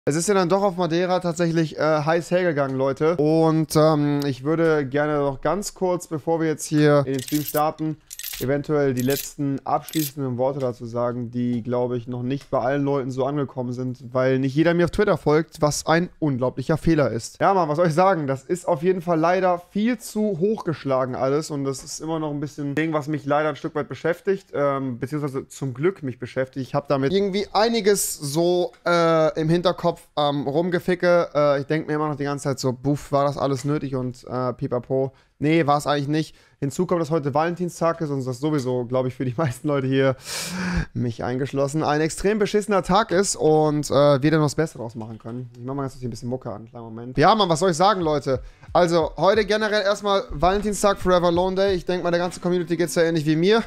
Es ist ja dann doch auf Madeira tatsächlich heiß hergegangen, Leute. Und ich würde gerne noch ganz kurz, bevor wir jetzt hier in den Stream starten, eventuell die letzten abschließenden Worte dazu sagen, die, glaube ich, noch nicht bei allen Leuten so angekommen sind, weil nicht jeder mir auf Twitter folgt, was ein unglaublicher Fehler ist. Ja, Mann, was soll ich sagen? Das ist auf jeden Fall leider viel zu hochgeschlagen alles und das ist immer noch ein bisschen Ding, was mich leider ein Stück weit beschäftigt, beziehungsweise zum Glück mich beschäftigt. Ich habe damit irgendwie einiges so im Hinterkopf rumgeficke. Ich denke mir immer noch die ganze Zeit so, buff, war das alles nötig und pipapo. Nee, war es eigentlich nicht. Hinzu kommt, dass heute Valentinstag ist und das sowieso, glaube ich, für die meisten Leute hier, mich eingeschlossen, ein extrem beschissener Tag ist und wir dann noch das Beste draus machen können. Ich mache mal ganz kurz hier ein bisschen Mucke an, kleinen Moment. Ja, Mann, was soll ich sagen, Leute? Also, heute generell erstmal Valentinstag, Forever Lone Day. Ich denke mal, der ganze Community geht es ja ähnlich wie mir.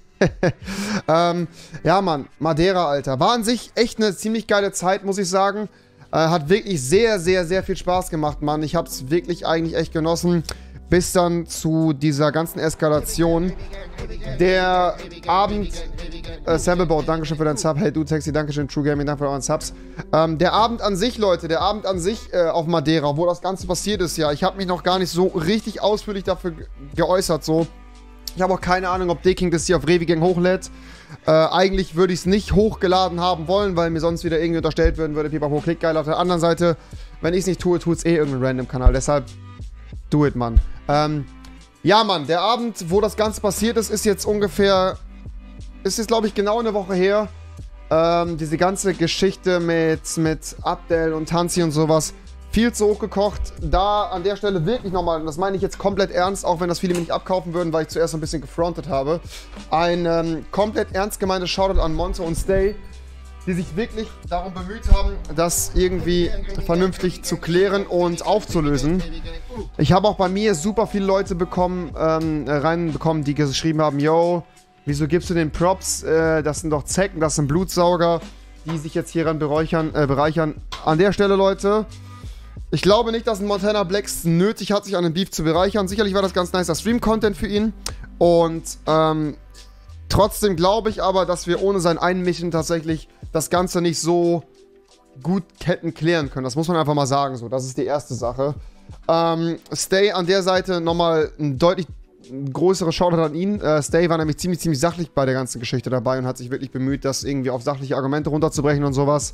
Ja, Mann, Madeira, Alter. War an sich echt eine ziemlich geile Zeit, muss ich sagen. Hat wirklich sehr, sehr, sehr viel Spaß gemacht, Mann. Ich habe es wirklich eigentlich echt genossen. Bis dann zu dieser ganzen Eskalation. Der Abend, Sampleboat, dankeschön für deinen Sub. Hey du, Taxi, dankeschön, True Gaming, danke für euren Subs. Der Abend an sich, Leute, der Abend an sich auf Madeira, wo das Ganze passiert ist, ja. Ich habe mich noch gar nicht so richtig ausführlich dafür geäußert, so. Ich habe auch keine Ahnung, ob D-King das hier auf Revi Gang hochlädt. Eigentlich würde ich es nicht hochgeladen haben wollen, weil mir sonst wieder irgendwie unterstellt werden würde, Pipapo, klick geil. Auf der anderen Seite, wenn ich es nicht tue, tut es eh irgendein random Kanal. Deshalb, do it, Mann. Ja, Mann, der Abend, wo das Ganze passiert ist, ist jetzt ungefähr, ist jetzt, glaube ich, genau eine Woche her. Diese ganze Geschichte mit Abdel und Tanzi und sowas, viel zu hochgekocht. Da an der Stelle wirklich nochmal, und das meine ich jetzt komplett ernst, auch wenn das viele mir nicht abkaufen würden, weil ich zuerst ein bisschen gefrontet habe, ein komplett ernst gemeintes Shoutout an Monte und Stay, die sich wirklich darum bemüht haben, das irgendwie vernünftig zu klären und aufzulösen. Ich habe auch bei mir super viele Leute reinbekommen, die geschrieben haben, yo, wieso gibst du den Props? Das sind doch Zecken, das sind Blutsauger, die sich jetzt hieran bereichern. An der Stelle, Leute, ich glaube nicht, dass ein Montana Blacks nötig hat, sich an den Beef zu bereichern. Sicherlich war das ganz nicer Stream-Content für ihn. Und trotzdem glaube ich aber, dass wir ohne sein Einmischen tatsächlich das Ganze nicht so gut hätten klären können. Das muss man einfach mal sagen, so. Das ist die erste Sache. Stay an der Seite nochmal ein deutlich größeres Shoutout an ihn. Stay war nämlich ziemlich sachlich bei der ganzen Geschichte dabei und hat sich wirklich bemüht, das irgendwie auf sachliche Argumente runterzubrechen und sowas.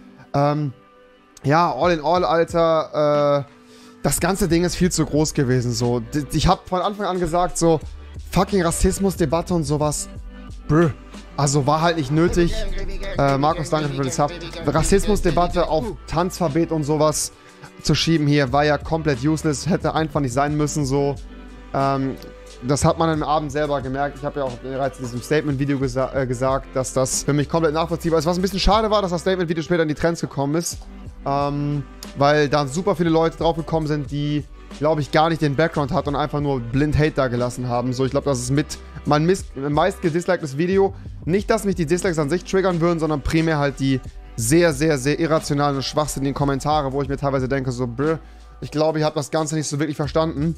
Ja, all in all, Alter, das ganze Ding ist viel zu groß gewesen, so. Ich habe von Anfang an gesagt, so, fucking Rassismusdebatte und sowas, brr. Also war halt nicht nötig. Markus, danke für den Sub. Rassismusdebatte auf Tanzverbot und sowas zu schieben hier war ja komplett useless. Hätte einfach nicht sein müssen, so. Das hat man am Abend selber gemerkt. Ich habe ja auch bereits in diesem Statement-Video gesagt, dass das für mich komplett nachvollziehbar ist. Was ein bisschen schade war, dass das Statement-Video später in die Trends gekommen ist. Weil da super viele Leute draufgekommen sind, die, glaube ich, gar nicht den Background hatten und einfach nur blind Hate da gelassen haben. So, ich glaube, das ist mit mein meist gedisliktes Video. Nicht, dass mich die Dislikes an sich triggern würden, sondern primär halt die sehr irrationalen und schwachsinnigen Kommentare, wo ich mir teilweise denke, so, brr, ich glaube, ihr habt das Ganze nicht so wirklich verstanden.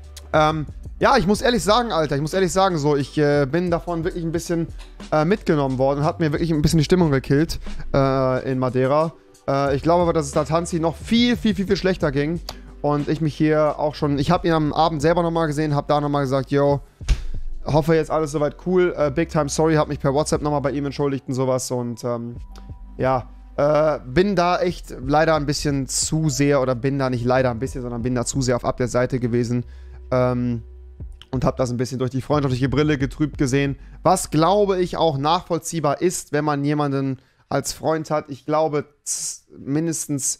Ja, ich muss ehrlich sagen, Alter, so, ich bin davon wirklich ein bisschen mitgenommen worden und hat mir wirklich ein bisschen die Stimmung gekillt in Madeira. Ich glaube aber, dass es da Tanzi noch viel schlechter ging und ich mich hier auch schon, ich habe ihn am Abend selber nochmal gesehen, habe da nochmal gesagt, yo, hoffe jetzt alles soweit cool, big time sorry, habe mich per WhatsApp nochmal bei ihm entschuldigt und sowas und ja, bin da echt leider ein bisschen zu sehr, oder bin da nicht leider ein bisschen, sondern bin da zu sehr auf Update-Seite gewesen und habe das ein bisschen durch die freundschaftliche Brille getrübt gesehen, was glaube ich auch nachvollziehbar ist, wenn man jemanden als Freund hat. Ich glaube, mindestens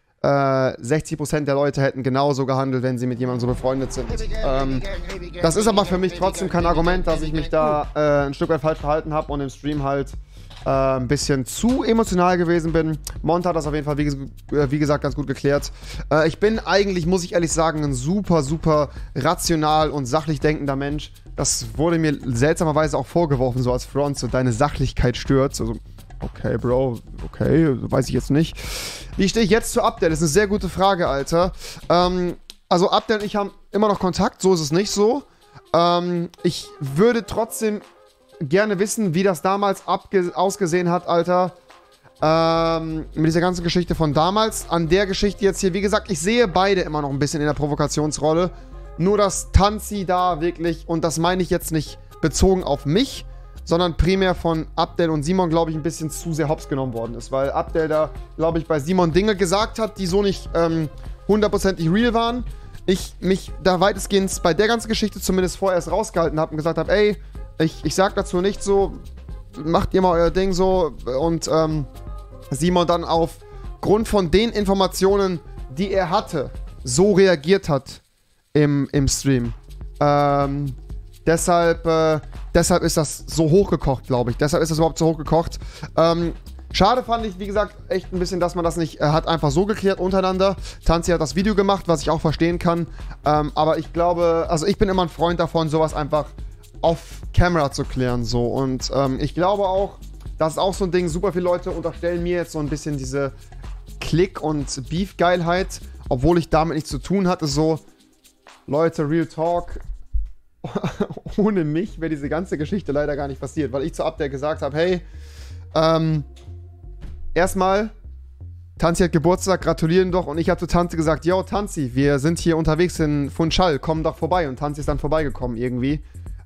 60% der Leute hätten genauso gehandelt, wenn sie mit jemandem so befreundet sind. Das ist aber für mich trotzdem kein Argument, dass ich mich da ein Stück weit falsch verhalten habe und im Stream halt ein bisschen zu emotional gewesen bin. Mont hat das auf jeden Fall, wie gesagt, ganz gut geklärt. Ich bin eigentlich, muss ich ehrlich sagen, ein super rational und sachlich denkender Mensch. Das wurde mir seltsamerweise auch vorgeworfen, so als Front, so deine Sachlichkeit stört. Also, okay, Bro, okay, weiß ich jetzt nicht. Wie stehe ich jetzt zu Abdel? Das ist eine sehr gute Frage, Alter. Also Abdel und ich haben immer noch Kontakt, so ist es nicht so. Ich würde trotzdem gerne wissen, wie das damals ausgesehen hat, Alter. Mit dieser ganzen Geschichte von damals. An der Geschichte jetzt hier, wie gesagt, ich sehe beide immer noch ein bisschen in der Provokationsrolle. Nur, dass Tanzi da wirklich, und das meine ich jetzt nicht bezogen auf mich, sondern primär von Abdel und Simon, glaube ich, ein bisschen zu sehr hops genommen worden ist. Weil Abdel da, glaube ich, bei Simon Dinge gesagt hat, die so nicht hundertprozentig real waren. Ich mich da weitestgehend bei der ganzen Geschichte zumindest vorerst rausgehalten habe und gesagt habe, ey, ich sag dazu nicht so, macht ihr mal euer Ding so. Und Simon dann aufgrund von den Informationen, die er hatte, so reagiert hat im Stream. Deshalb ist das so hochgekocht, glaube ich. Deshalb ist das überhaupt so hochgekocht. Schade fand ich, wie gesagt, echt ein bisschen, dass man das nicht hat einfach so geklärt untereinander. Tanzi hat das Video gemacht, was ich auch verstehen kann. Aber ich glaube, also ich bin immer ein Freund davon, sowas einfach off-camera zu klären. So. Und ich glaube auch, das ist auch so ein Ding, super viele Leute unterstellen mir jetzt so ein bisschen diese Klick- und Beef-Geilheit, obwohl ich damit nichts zu tun hatte. So, Leute, Real Talk, ohne mich wäre diese ganze Geschichte leider gar nicht passiert, weil ich zu Abdel gesagt habe, hey, erstmal, Tanzi hat Geburtstag, gratulieren doch. Und ich habe zu Tanzi gesagt, yo, Tanzi, wir sind hier unterwegs in Funchal, komm doch vorbei. Und Tanzi ist dann vorbeigekommen irgendwie.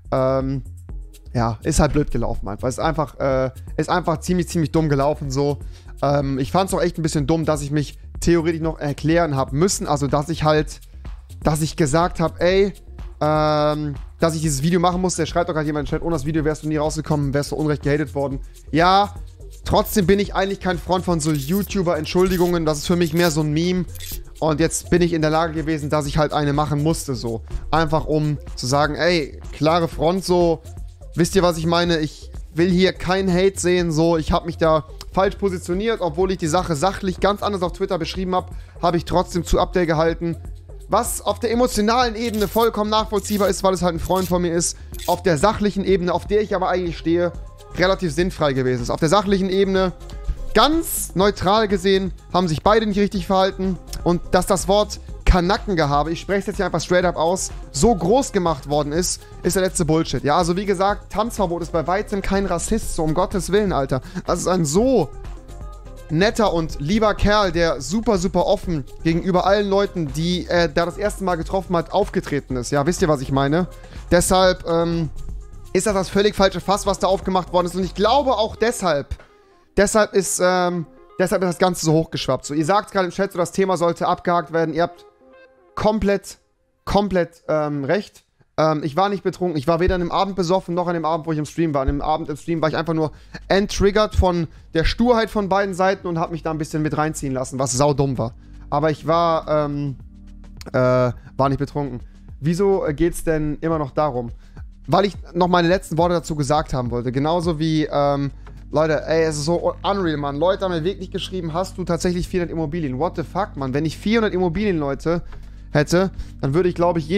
Ja, ist halt blöd gelaufen einfach. Ist einfach ziemlich dumm gelaufen so. Ich fand es auch echt ein bisschen dumm, dass ich mich theoretisch noch erklären habe müssen. Also, dass ich gesagt habe, ey, dass ich dieses Video machen muss. Der schreibt doch gerade jemand in den Chat, ohne das Video wärst du nie rausgekommen, wärst du unrecht gehatet worden. Ja, trotzdem bin ich eigentlich kein Freund von so YouTuber-Entschuldigungen. Das ist für mich mehr so ein Meme. Und jetzt bin ich in der Lage gewesen, dass ich halt eine machen musste, so. Einfach um zu sagen, ey, klare Front, so. Wisst ihr, was ich meine? Ich will hier keinen Hate sehen, so. Ich habe mich da falsch positioniert, obwohl ich die Sache sachlich ganz anders auf Twitter beschrieben habe, habe ich trotzdem zu Abdel gehalten. Was auf der emotionalen Ebene vollkommen nachvollziehbar ist, weil es halt ein Freund von mir ist. Auf der sachlichen Ebene, auf der ich aber eigentlich stehe, relativ sinnfrei gewesen ist. Auf der sachlichen Ebene, ganz neutral gesehen, haben sich beide nicht richtig verhalten. Und dass das Wort Kanackengehabe, ich spreche es jetzt hier einfach straight up aus, so groß gemacht worden ist, ist der letzte Bullshit. Ja, also wie gesagt, Tanzverbot ist bei weitem kein Rassist, so um Gottes Willen, Alter. Das ist ein so netter und lieber Kerl, der super offen gegenüber allen Leuten, die er da das erste Mal getroffen hat, aufgetreten ist. Ja, wisst ihr, was ich meine? Deshalb ist das völlig falsche Fass, was da aufgemacht worden ist. Und ich glaube auch deshalb ist das Ganze so hochgeschwappt. So, ihr sagt gerade im Chat, so das Thema sollte abgehakt werden. Ihr habt komplett recht. Ich war nicht betrunken. Ich war weder an dem Abend besoffen, noch an dem Abend, wo ich im Stream war. An dem Abend im Stream war ich einfach nur enttriggert von der Sturheit von beiden Seiten und habe mich da ein bisschen mit reinziehen lassen, was saudumm war. Aber ich war nicht betrunken. Wieso geht's denn immer noch darum? Weil ich noch meine letzten Worte dazu gesagt haben wollte. Genauso wie, Leute, ey, es ist so unreal, Mann. Leute haben mir wirklich geschrieben, hast du tatsächlich 400 Immobilien? What the fuck, Mann? Wenn ich 400 Immobilien, Leute, hätte, dann würde ich, glaube ich,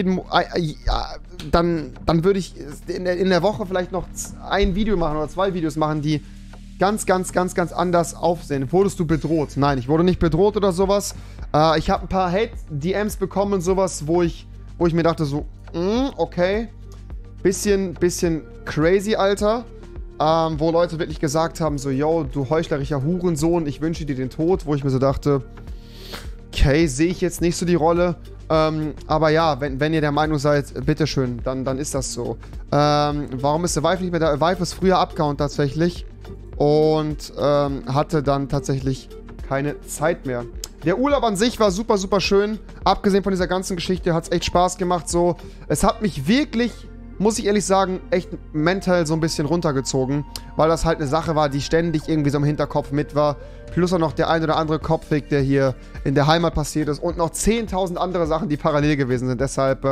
dann würde ich in der Woche vielleicht noch ein Video machen oder 2 Videos machen, die ganz anders aufsehen. Wurdest du bedroht? Nein, ich wurde nicht bedroht oder sowas. Ich habe ein paar Hate-DMs bekommen und sowas, wo ich mir dachte so, okay, bisschen crazy, Alter. Wo Leute wirklich gesagt haben so, yo, du heuchlerischer Hurensohn, ich wünsche dir den Tod. Wo ich mir so dachte, okay, sehe ich jetzt nicht so die Rolle. Aber ja, wenn ihr der Meinung seid, bitteschön, dann ist das so. Warum ist der Vive nicht mehr da? Vive ist früher abgehauen tatsächlich. Und hatte dann tatsächlich keine Zeit mehr. Der Urlaub an sich war super schön. Abgesehen von dieser ganzen Geschichte hat es echt Spaß gemacht. So. Es hat mich wirklich, muss ich ehrlich sagen, echt mental so ein bisschen runtergezogen. Weil das halt eine Sache war, die ständig irgendwie so im Hinterkopf mit war. Plus auch noch der ein oder andere Kopfweg, der hier in der Heimat passiert ist. Und noch 10.000 andere Sachen, die parallel gewesen sind. Deshalb,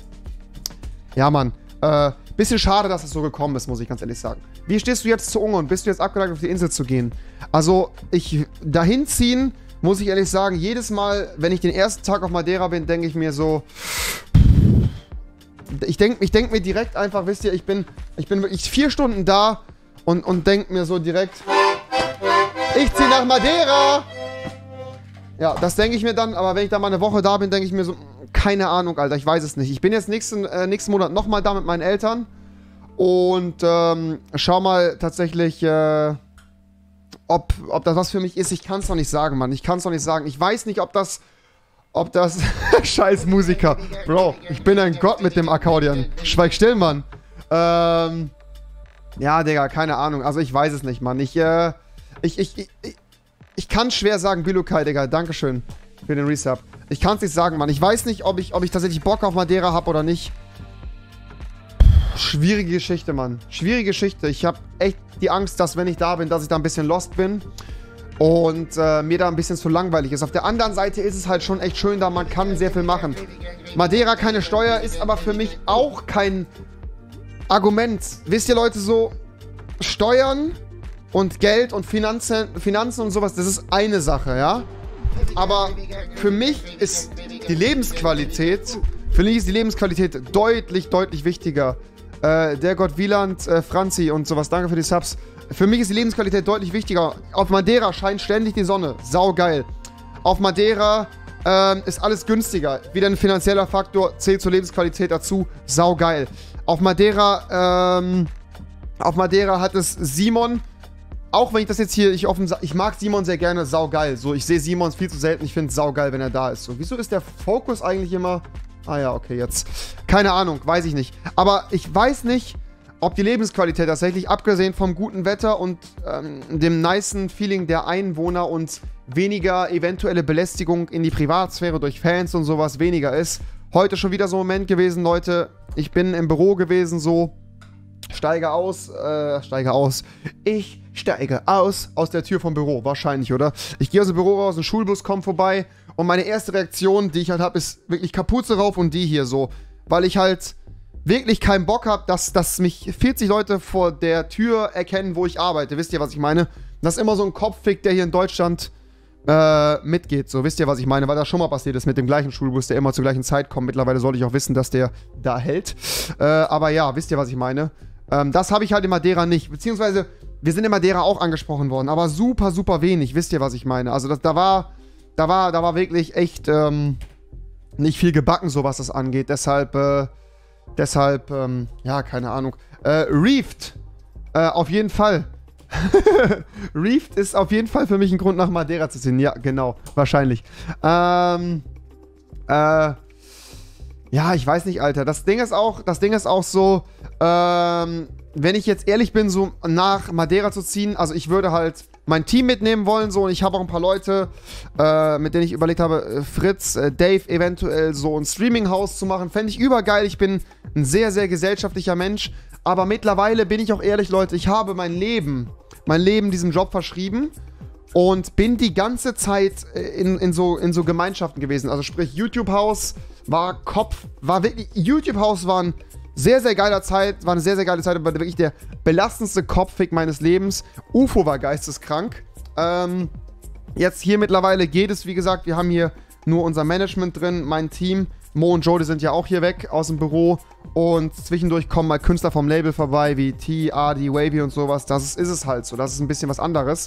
ja, Mann. Bisschen schade, dass es so gekommen ist, muss ich ganz ehrlich sagen. Wie stehst du jetzt zu Ungarn? Bist du jetzt abgeneigt, auf die Insel zu gehen? Also, dahin ziehen, muss ich ehrlich sagen, jedes Mal, wenn ich den ersten Tag auf Madeira bin, denke ich mir so... Ich denk mir direkt einfach, wisst ihr, ich bin wirklich 4 Stunden da und denke mir so direkt... Ich ziehe nach Madeira! Ja, das denke ich mir dann, aber wenn ich da mal eine Woche da bin, denke ich mir so, keine Ahnung, Alter, ich weiß es nicht. Ich bin jetzt nächsten Monat nochmal da mit meinen Eltern und schau mal tatsächlich, ob das was für mich ist, ich kann es noch nicht sagen, Mann. Ich kann es noch nicht sagen. Ich weiß nicht, ob das scheiß Musiker. Bro, ich bin ein Gott mit dem Akkordeon. Schweig still, Mann. Ja, Digga, keine Ahnung. Also ich weiß es nicht, Mann. Ich kann schwer sagen, Bilukai, Digga. Dankeschön für den Resub. Ich kann es nicht sagen, Mann. Ich weiß nicht, ob ich tatsächlich Bock auf Madeira habe oder nicht. Schwierige Geschichte, Mann. Schwierige Geschichte. Ich habe echt die Angst, dass wenn ich da bin, dass ich da ein bisschen lost bin. Und mir da ein bisschen zu langweilig ist. Auf der anderen Seite ist es halt schon echt schön da. Man kann sehr viel machen. Madeira keine Steuer ist aber für mich auch kein Argument. Wisst ihr, Leute, so Steuern und Geld und Finanzen und sowas, das ist eine Sache, ja? Aber für mich ist die Lebensqualität, deutlich, deutlich wichtiger. Der Gott Wieland, Franzi und sowas, danke für die Subs. Für mich ist die Lebensqualität deutlich wichtiger. Auf Madeira scheint ständig die Sonne. Saugeil. Auf Madeira ist alles günstiger. Wieder ein finanzieller Faktor, zählt zur Lebensqualität dazu. Saugeil. Auf Madeira hat es Simon. Auch wenn ich das jetzt hier, ich mag Simon sehr gerne, saugeil. So, ich sehe Simon viel zu selten, ich finde es saugeil, wenn er da ist. So, wieso ist der Fokus eigentlich immer... Ah ja, okay, jetzt. Keine Ahnung, weiß ich nicht. Aber ich weiß nicht, ob die Lebensqualität tatsächlich, abgesehen vom guten Wetter und dem nicen Feeling der Einwohner und weniger eventuelle Belästigung in die Privatsphäre durch Fans und sowas weniger ist. Heute schon wieder so ein Moment gewesen, Leute. Ich bin im Büro gewesen, so... Ich steige aus aus der Tür vom Büro, wahrscheinlich, oder? Ich gehe aus dem Büro raus, ein Schulbus kommt vorbei und meine erste Reaktion, die ich halt habe, ist wirklich Kapuze rauf und die hier so, weil ich halt wirklich keinen Bock habe, dass mich 40 Leute vor der Tür erkennen, wo ich arbeite. Wisst ihr, was ich meine? Das ist immer so ein Kopffick, der hier in Deutschland mitgeht, so. Wisst ihr, was ich meine? Weil das schon mal passiert ist mit dem gleichen Schulbus, der immer zur gleichen Zeit kommt. Mittlerweile sollte ich auch wissen, dass der da hält. Aber ja, wisst ihr, was ich meine? Das habe ich halt in Madeira nicht. Beziehungsweise, wir sind in Madeira auch angesprochen worden, aber super, super wenig. Wisst ihr, was ich meine? Also, da war wirklich echt nicht viel gebacken, so was das angeht. Deshalb, ja, keine Ahnung. Reefed, auf jeden Fall. Reefed ist auf jeden Fall für mich ein Grund, nach Madeira zu ziehen. Ja, genau, wahrscheinlich. Ja, ich weiß nicht, Alter. Das Ding ist auch so, wenn ich jetzt ehrlich bin, so nach Madeira zu ziehen, also ich würde halt mein Team mitnehmen wollen, so, und ich habe auch ein paar Leute, mit denen ich überlegt habe, Fritz, Dave, eventuell so ein Streaming-Haus zu machen, fände ich übergeil. Ich bin ein sehr, sehr gesellschaftlicher Mensch, aber mittlerweile bin ich auch ehrlich, Leute, ich habe mein Leben diesem Job verschrieben und bin die ganze Zeit in so Gemeinschaften gewesen. Also sprich, YouTube-Haus war wirklich, YouTube-Haus war eine sehr, sehr geile Zeit, aber wirklich der belastendste Kopffick meines Lebens. UFO war geisteskrank. Jetzt hier mittlerweile geht es, wie gesagt, wir haben hier nur unser Management drin, mein Team. Mo und Joe, die sind ja auch hier weg aus dem Büro. Und zwischendurch kommen mal Künstler vom Label vorbei, wie T, Adi, Wavy und sowas. Das ist es halt so. Das ist ein bisschen was anderes.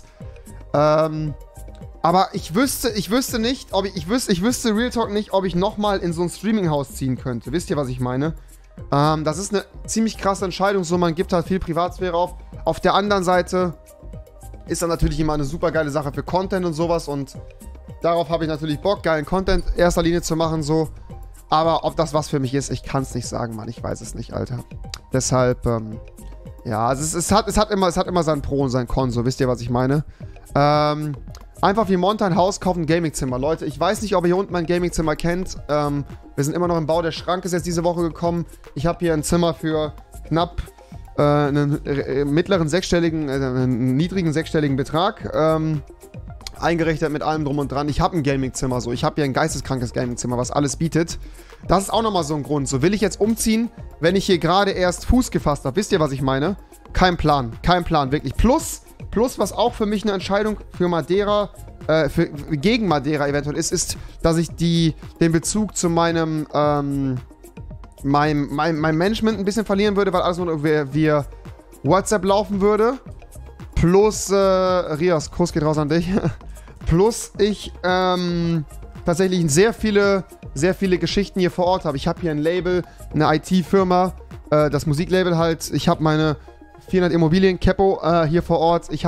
Aber ich wüsste Real Talk nicht, ob ich nochmal in so ein Streaming-Haus ziehen könnte. Wisst ihr, was ich meine? Das ist eine ziemlich krasse Entscheidung. So, man gibt halt viel Privatsphäre auf. Auf der anderen Seite ist dann natürlich immer eine super geile Sache für Content und sowas. Und darauf habe ich natürlich Bock, geilen Content in erster Linie zu machen, so. Aber ob das was für mich ist, ich kann es nicht sagen, Mann. Ich weiß es nicht, Alter. Deshalb, ja, also es hat immer sein Pro und sein Con, so. Wisst ihr, was ich meine? Einfach wie Monta ein Haus kaufen, ein Gamingzimmer. Leute, ich weiß nicht, ob ihr hier unten mein Gamingzimmer kennt. Wir sind immer noch im Bau. Der Schrank ist jetzt diese Woche gekommen. Ich habe hier ein Zimmer für knapp einen niedrigen sechsstelligen Betrag. Eingerichtet mit allem drum und dran. Ich habe ein Gamingzimmer, so. Ich habe hier ein geisteskrankes Gamingzimmer, was alles bietet. Das ist auch nochmal so ein Grund. So, will ich jetzt umziehen, wenn ich hier gerade erst Fuß gefasst habe? Wisst ihr, was ich meine? Kein Plan, wirklich. Plus, was auch für mich eine Entscheidung für Madeira, gegen Madeira eventuell ist, dass ich den Bezug zu meinem Management ein bisschen verlieren würde, weil alles nur via WhatsApp laufen würde. Plus, Rias, Kuss geht raus an dich. Plus ich tatsächlich sehr viele Geschichten hier vor Ort habe. Ich habe hier ein Label, eine IT-Firma, das Musiklabel halt. Ich habe meine 400 Immobilien, Kepo, hier vor Ort. Ich habe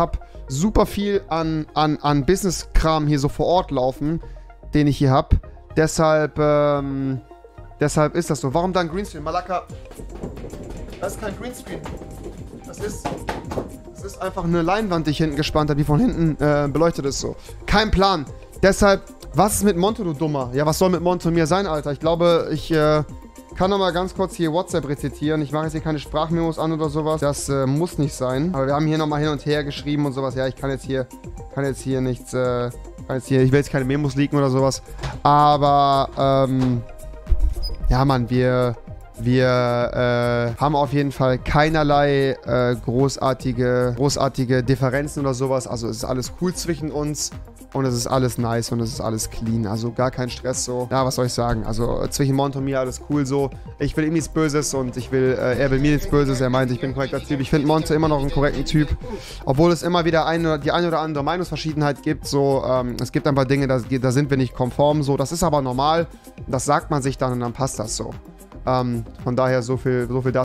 super viel an Business-Kram hier so vor Ort laufen, den ich hier habe. Deshalb ist das so. Warum dann Greenscreen? Malaka, das ist kein Greenscreen. Das ist einfach eine Leinwand, die ich hinten gespannt habe, die von hinten beleuchtet ist so. Kein Plan. Deshalb, was ist mit Monto, du Dummer? Ja, was soll mit Monto mir sein, Alter? Ich glaube, ich kann noch mal ganz kurz hier WhatsApp rezitieren. Ich mache jetzt hier keine Sprachmemos an oder sowas. Das muss nicht sein. Aber wir haben hier noch mal hin und her geschrieben und sowas. Ja, ich kann jetzt hier nichts, ich will jetzt keine Memos leaken oder sowas. Aber, ja, Mann, wir haben auf jeden Fall keinerlei großartige Differenzen oder sowas. Also es ist alles cool zwischen uns und es ist alles nice und es ist alles clean. Also gar kein Stress so. Ja, was soll ich sagen? Also zwischen Monto und mir alles cool so. Ich will ihm nichts Böses und er will mir nichts Böses. Er meint, ich bin ein korrekter Typ. Ich finde Monto immer noch einen korrekten Typ. Obwohl es immer wieder die eine oder andere Meinungsverschiedenheit gibt. So, es gibt ein paar Dinge, da sind wir nicht konform. So, das ist aber normal. Das sagt man sich dann und dann passt das so. Von daher so viel dazu.